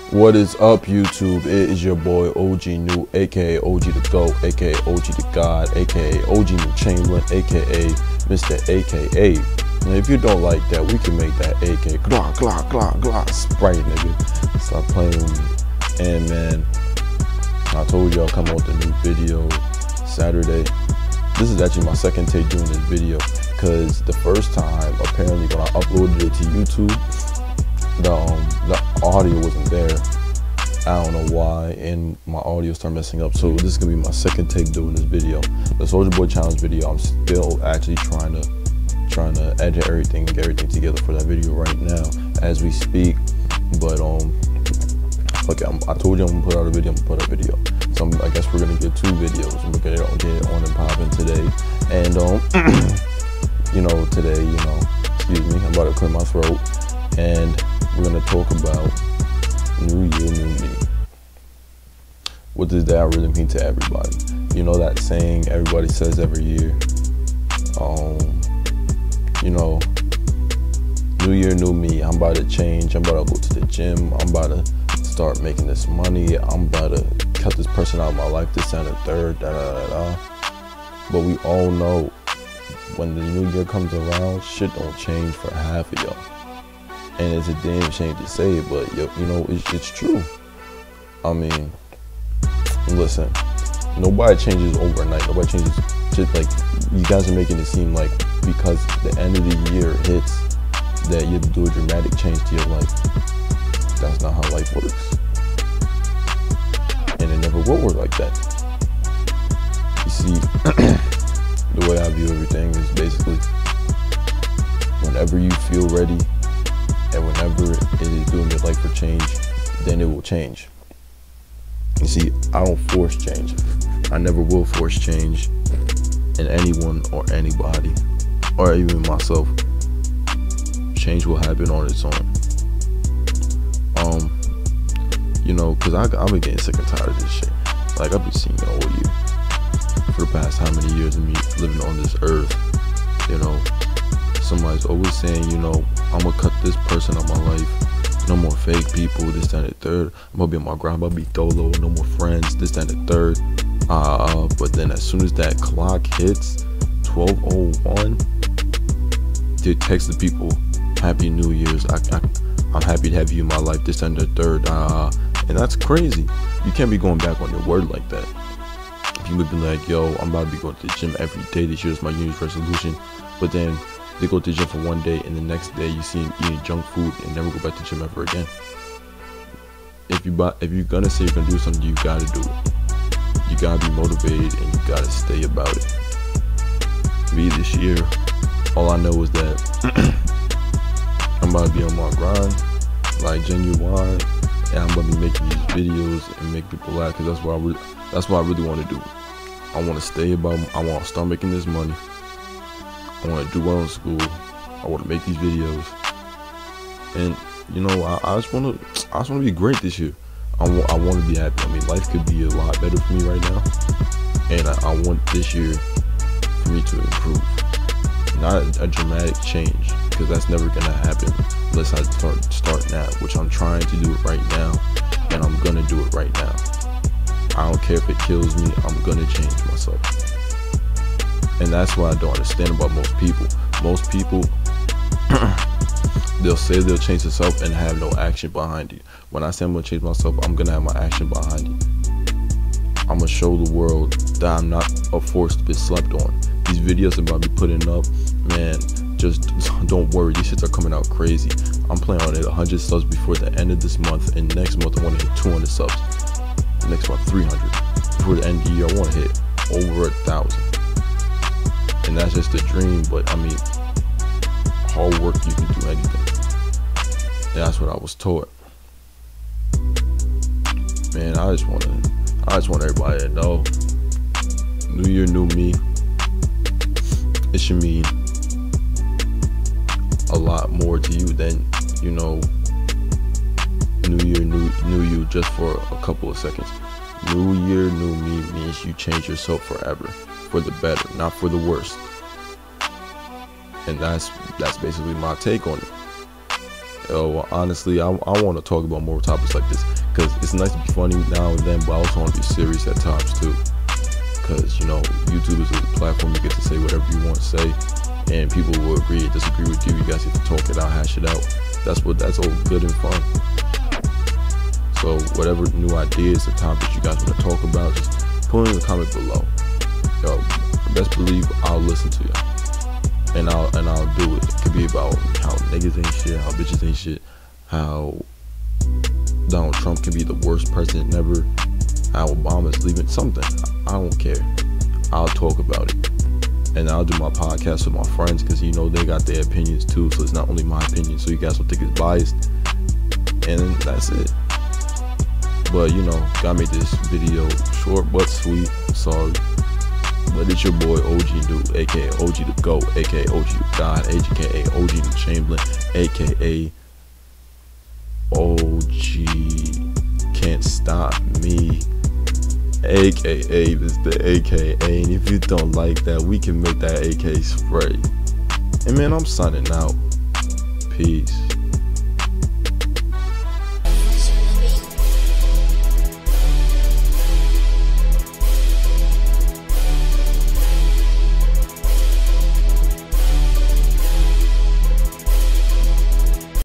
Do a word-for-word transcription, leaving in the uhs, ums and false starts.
What is up, YouTube? It is your boy O G New, aka O G the GOAT, aka O G the God, aka O G New Chamberlain, aka Mister A K A. And if you don't like that, we can make that A K glock glock glock glock Sprite, nigga. Stop playing with me. And man, I told you I'll come out with a new video Saturday. This is actually my second take doing this video, because the first time, apparently when I uploaded it to YouTube, the um, the audio wasn't there. I don't know why, and my audio started messing up. So this is gonna be my second take doing this video, the Soulja Boy Challenge video. I'm still actually trying to trying to edit everything, get everything together for that video right now as we speak. But um, okay, I'm, I told you I'm gonna put out a video. I'm gonna put out a video. So I'm, I guess we're gonna get two videos. We're gonna get it on and popping today, and um, you know, today, you know, excuse me, I'm about to clear my throat, and we're gonna talk about New Year, New Me. What does that really mean to everybody? You know that saying everybody says every year. Um, you know, New Year, New Me. I'm about to change. I'm about to go to the gym. I'm about to start making this money. I'm about to cut this person out of my life. This and the third. Da da da da. But we all know when the new year comes around, shit don't change for half of y'all. And it's a damn shame to say it, but you know, it's, it's true. I mean, listen, nobody changes overnight. Nobody changes, just like, you guys are making it seem like because the end of the year hits that you have to do a dramatic change to your life. That's not how life works. And it never will work like that. You see, the way I view everything is basically, whenever you feel ready, and whenever it is doing your life for change, then it will change. You see, I don't force change. I never will force change in anyone or anybody, or even myself. Change will happen on its own. Um, you know, cause I, I've been getting sick and tired of this shit. Like, I've been seeing it all year. For the past how many years of me living on this earth, you know, somebody's always saying, you know, I'm gonna cut this person out of my life. No more fake people, this, that, and the third. I'm gonna be on my grind, I'm gonna be dolo, no more friends, this, that, and the third. Uh, but then as soon as that clock hits twelve oh one, they text the people, Happy New Year's. I, I, I'm happy to have you in my life, this, that, and the third. Uh, and that's crazy. You can't be going back on your word like that. If you would be like, yo, I'm about to be going to the gym every day this year, is my New Year's resolution. But then they go to the gym for one day, and the next day you see him eating junk food and never go back to the gym ever again. If you buy, if you're gonna say you're gonna do something, you gotta do it. You gotta be motivated and you gotta stay about it. Me this year, all I know is that I'm about to be on my grind, like genuine, and I'm gonna be making these videos and make people laugh, because that's what I really, that's what I really want to do. I want to stay about. I want to start making this money. I want to do well in school. I want to make these videos, and you know, I, I just want to. I just want to be great this year. I want. I want to be happy. I mean, life could be a lot better for me right now, and I, I want this year for me to improve, not a, a dramatic change, because that's never gonna happen unless I start start now, which I'm trying to do it right now, and I'm gonna do it right now. I don't care if it kills me. I'm gonna change myself. And that's what I don't understand about most people. Most people, they'll say they'll change themselves and have no action behind it. When I say I'm gonna change myself, I'm gonna have my action behind it. I'm gonna show the world that I'm not a force to be slept on. These videos I'm about to be putting up, man, just don't worry. These shits are coming out crazy. I'm planning on it one hundred subs before the end of this month, and next month I want to hit two hundred subs. Next month three hundred. Before the end of the year I want to hit over a thousand. And that's just a dream, but I mean, hard work, you can do anything. And that's what I was taught. Man, I just want to, I just want everybody to know, New Year, New Me. It should mean a lot more to you than, you know, New Year, New, new You just for a couple of seconds. New Year, New Me means you change yourself forever. For the better, not for the worst. And that's that's basically my take on it. Yo, honestly, I, I want to talk about more topics like this, because it's nice to be funny now and then, but I also want to be serious at times too. Because, you know, YouTube is a platform you get to say whatever you want to say, and people will agree or disagree with you. You guys get to talk it out, hash it out. That's what that's all good and fun. So whatever new ideas or topics you guys want to talk about, just put it in the comment below. Yo, best believe I'll listen to you, and I'll and I'll do it. It could be about how niggas ain't shit, how bitches ain't shit, how Donald Trump can be the worst president ever, how Obama's leaving, something. I don't care. I'll talk about it. And I'll do my podcast with my friends, because you know they got their opinions too, so it's not only my opinion, so you guys will think it's biased. And that's it. But you know, gotta make this video short but sweet. Sorry. But it's your boy O G New, aka O G the GOAT, aka O G the God, aka O G the Chamberlain, aka O G Can't Stop Me, aka Mister A K A. And if you don't like that, we can make that A K spray. And man, I'm signing out. Peace.